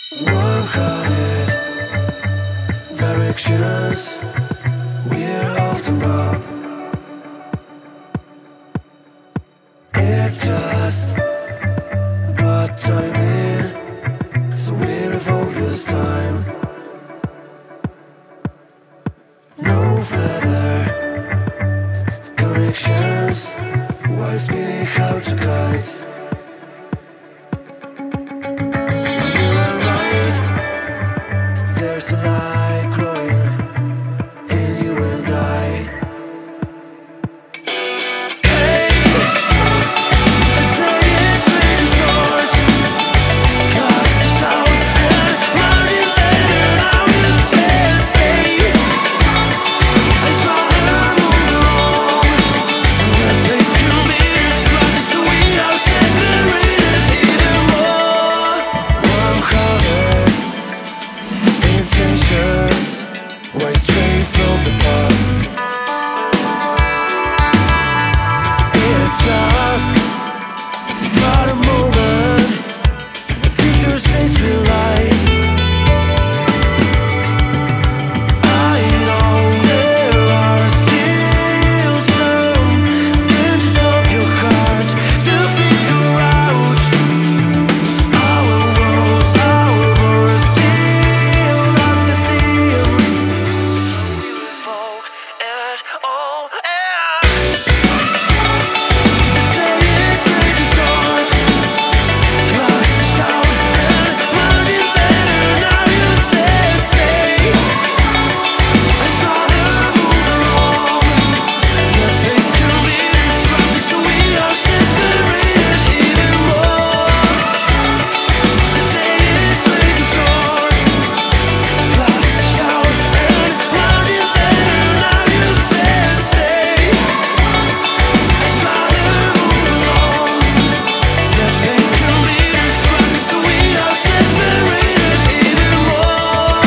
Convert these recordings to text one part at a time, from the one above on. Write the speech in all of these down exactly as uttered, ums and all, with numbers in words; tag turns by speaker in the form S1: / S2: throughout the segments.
S1: Work hard, directions, we're off the map. It's just part timing, so we revoke this time. No further corrections, while spinning out to guides. There's a light growing in you and I. Hey, the day is really short. Cause it's out and mountain there. Now you said stay. I'd rather move along. The place can be destructive, so we are separated even more. Work harder. Intentions way straight from the path. It's just but a moment. The future says we lie. I know there are still some branches of your heart to figure out. It's our world, our world still not the seals. We revoke it all. The day is really short. Clouds shout and mountain there. Now you said stay. I'd rather move along. The pace can be destructive, so we are separated even more. The day is really short. Clouds shout and mountain there. Now you said stay. I'd rather move along. The pace can be destructive, so we are separated even more.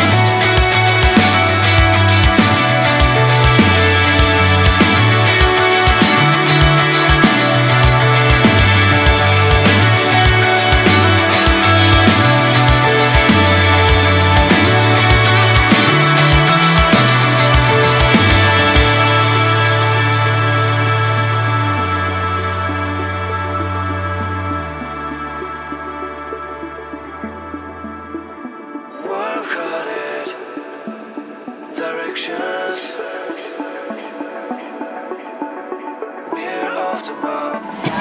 S1: Work hard, directions, we're off the map.